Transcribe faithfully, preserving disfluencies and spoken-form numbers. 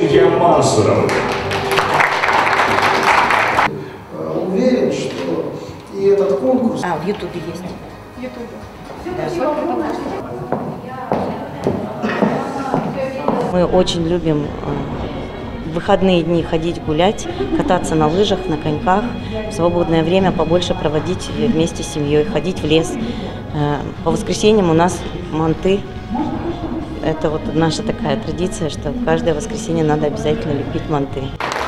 Илья Мансуров. Уверен, что и этот конкурс... А, в Ютубе есть. В Ютубе. Мы очень любим в выходные дни ходить гулять, кататься на лыжах, на коньках, в свободное время побольше проводить вместе с семьей, ходить в лес. По воскресеньям у нас манты. Это вот наша такая традиция, что каждое воскресенье надо обязательно лепить манты.